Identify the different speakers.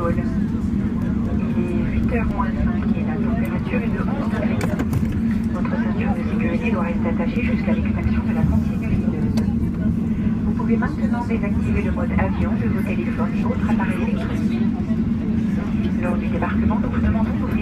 Speaker 1: Gaulle. Il est 8h moins 5 et la température est de 11 degrés. Votre ceinture de sécurité doit rester attachée jusqu'à l'extinction de la consigne lumineuse. Vous pouvez maintenant désactiver le mode avion de vos téléphones et autres appareils électroniques. Lors du débarquement, nous vous demandons d'ouvrir